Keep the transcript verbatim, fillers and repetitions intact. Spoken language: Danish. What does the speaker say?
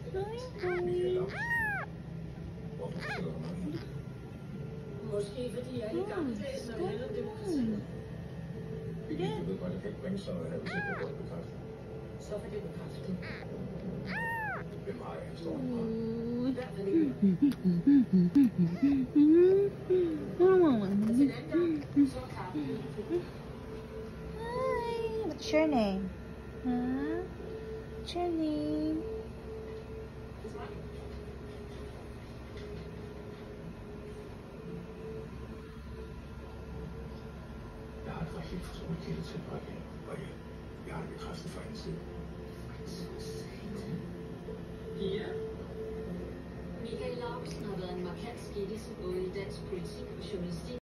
Måske fordi jeg i gamle dage, når det handler om demokrati. Du ved godt, jeg kan ikke bringe sådan noget her, hvis jeg får godt bekræftet. Så får det bekræftet. Hvem har jeg står fra? I hvert fald ikke. Og til en anden gang, så er kaffe. Hi, what's your name? Huh? What's your name? Jeg har aldrig helt forstået kilde til mig igen, og jeg, jeg har det bekræftet fra en side. Ja. Michael Laursen har været en markant skikkelse både i dansk politik og journalistik.